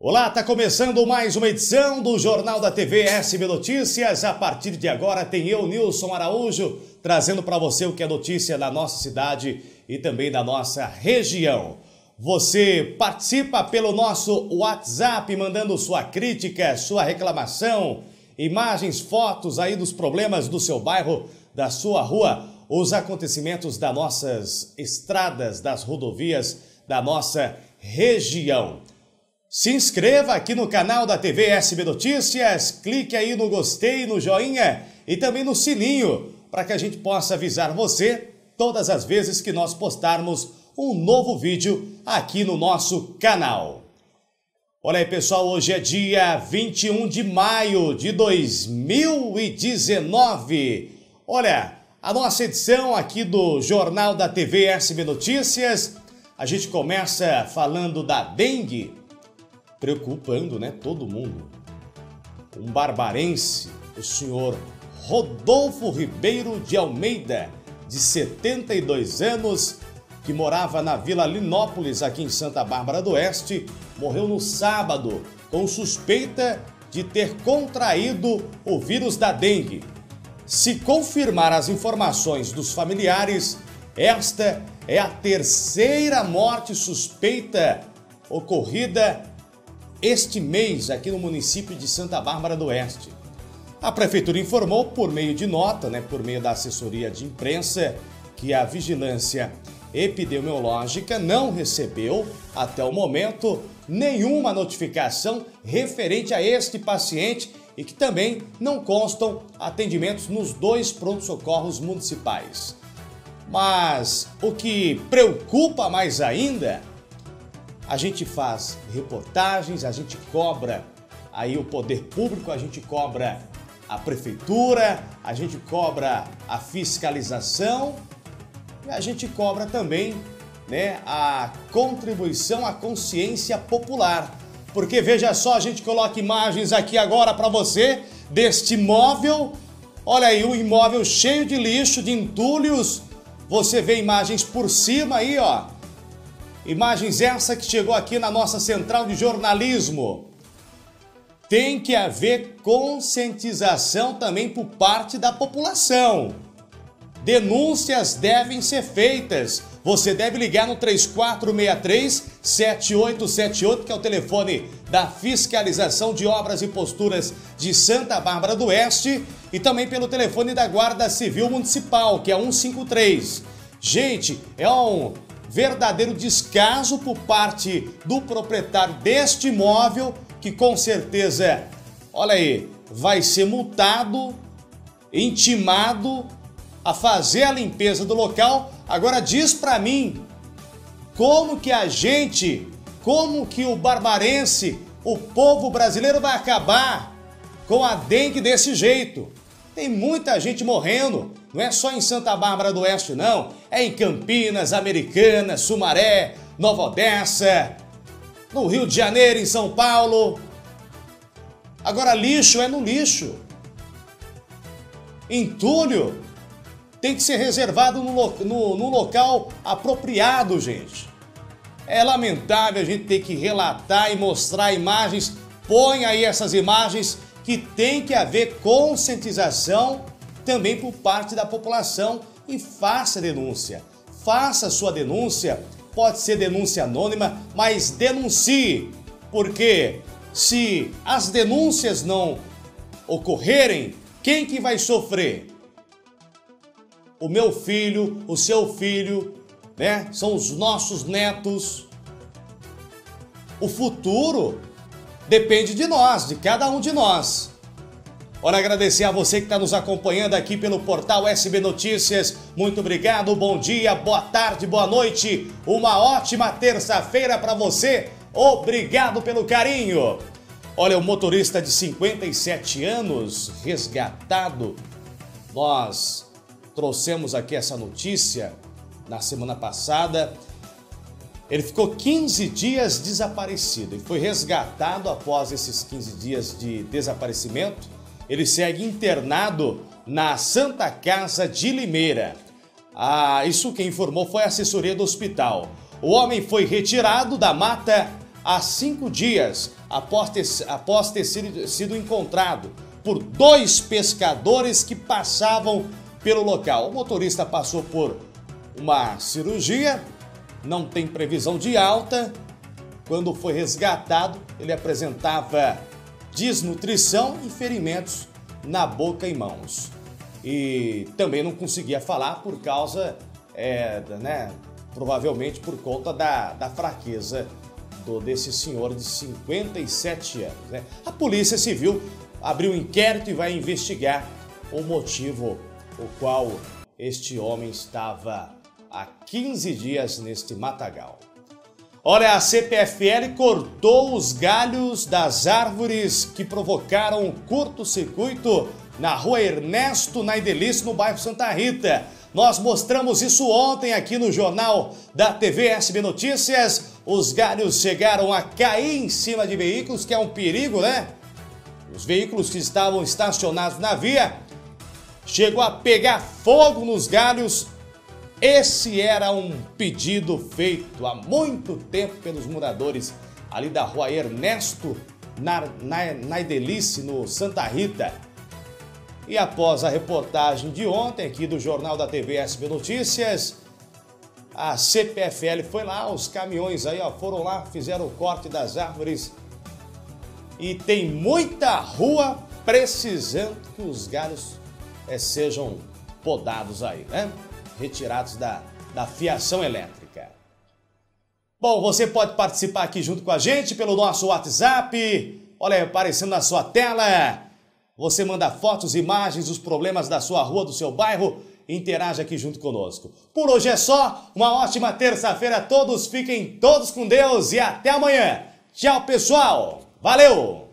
Olá, tá começando mais uma edição do Jornal da TV SB Notícias. A partir de agora tem eu, Nilson Araújo, trazendo para você o que é notícia da nossa cidade e também da nossa região. Você participa pelo nosso WhatsApp, mandando sua crítica, sua reclamação, imagens, fotos aí dos problemas do seu bairro, da sua rua, os acontecimentos das nossas estradas, das rodovias da nossa região. Se inscreva aqui no canal da TV SB Notícias, clique aí no gostei, no joinha e também no sininho, para que a gente possa avisar você todas as vezes que nós postarmos um novo vídeo aqui no nosso canal. Olha aí, pessoal, hoje é dia 21 de maio de 2019. Olha, a nossa edição aqui do Jornal da TV SB Notícias, a gente começa falando da dengue, preocupando, né, todo mundo. Um barbarense, o senhor Rodolfo Ribeiro de Almeida, de 72 anos, que morava na Vila Linópolis, aqui em Santa Bárbara do Oeste, morreu no sábado com suspeita de ter contraído o vírus da dengue. Se confirmar as informações dos familiares, esta é a terceira morte suspeita ocorrida este mês aqui no município de Santa Bárbara do Oeste. A prefeitura informou por meio de nota, por meio da assessoria de imprensa, que a vigilância epidemiológica não recebeu, até o momento, nenhuma notificação referente a este paciente e que também não constam atendimentos nos 2 pronto-socorros municipais. Mas o que preocupa mais ainda, a gente faz reportagens, a gente cobra aí o poder público, a gente cobra a prefeitura, a gente cobra a fiscalização e a gente cobra também, a contribuição à consciência popular. Porque veja só, a gente coloca imagens aqui agora para você deste imóvel. Olha aí, um imóvel cheio de lixo, de entulhos. Você vê imagens por cima aí, ó. Imagens essa que chegou aqui na nossa central de jornalismo. Tem que haver conscientização também por parte da população. Denúncias devem ser feitas. Você deve ligar no 3463-7878, que é o telefone da Fiscalização de Obras e Posturas de Santa Bárbara do Oeste, e também pelo telefone da Guarda Civil Municipal, que é 153. Gente, é um verdadeiro descaso por parte do proprietário deste imóvel, que com certeza, olha aí, vai ser multado, intimado a fazer a limpeza do local. Agora diz pra mim, como que o barbarense, o povo brasileiro vai acabar com a dengue desse jeito? Tem muita gente morrendo, não é só em Santa Bárbara do Oeste não, é em Campinas, Americana, Sumaré, Nova Odessa, no Rio de Janeiro, em São Paulo. Agora lixo é no lixo. Entulho tem que ser reservado no local apropriado, gente. É lamentável a gente ter que relatar e mostrar imagens. Põe aí essas imagens, que tem que haver conscientização também por parte da população, e faça denúncia. Faça sua denúncia, pode ser denúncia anônima, mas denuncie, porque se as denúncias não ocorrerem, quem que vai sofrer? O meu filho, o seu filho, são os nossos netos. O futuro depende de nós, de cada um de nós. Olha, agradecer a você que está nos acompanhando aqui pelo portal SB Notícias. Muito obrigado, bom dia, boa tarde, boa noite. Uma ótima terça-feira para você. Obrigado pelo carinho. Olha, o motorista de 57 anos, resgatado. Nós trouxemos aqui essa notícia na semana passada. Ele ficou 15 dias desaparecido e foi resgatado após esses 15 dias de desaparecimento. Ele segue internado na Santa Casa de Limeira. Isso quem informou foi a assessoria do hospital. O homem foi retirado da mata há 5 dias após ter sido encontrado por 2 pescadores que passavam pelo local. O motorista passou por uma cirurgia, não tem previsão de alta. Quando foi resgatado, ele apresentava desnutrição e ferimentos na boca e mãos. E também não conseguia falar por causa, provavelmente por conta da fraqueza desse senhor de 57 anos. Né? A Polícia Civil abriu um inquérito e vai investigar o motivo o qual este homem estava há 15 dias neste matagal. Olha, a CPFL cortou os galhos das árvores que provocaram um curto-circuito na rua Ernesto Naidelice, no bairro Santa Rita. Nós mostramos isso ontem aqui no Jornal da TV SB Notícias. Os galhos chegaram a cair em cima de veículos, que é um perigo, né? Os veículos que estavam estacionados na via chegou a pegar fogo nos galhos. Esse era um pedido feito há muito tempo pelos moradores ali da rua Ernesto Naidelice, no Santa Rita. E após a reportagem de ontem aqui do Jornal da TV SB Notícias, a CPFL foi lá, os caminhões aí foram lá, fizeram o corte das árvores. E tem muita rua precisando que os galhos sejam podados aí, né? Retirados da fiação elétrica. Bom, você pode participar aqui junto com a gente pelo nosso WhatsApp. Olha, aparecendo na sua tela. Você manda fotos, imagens dos problemas da sua rua, do seu bairro. Interage aqui junto conosco. Por hoje é só. Uma ótima terça-feira a todos. Fiquem todos com Deus e até amanhã. Tchau, pessoal. Valeu!